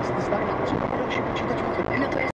jestli znáte třeba další počítačové firmy. No to je